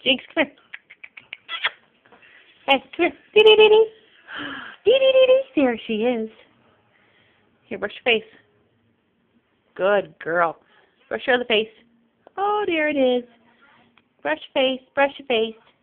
Jinx, come here. Hey, come here. Dee dee dee dee. Dee dee dee dee. There she is. Here, brush your face. Good girl. Brush your other face. Oh, there it is. Brush your face. Brush your face.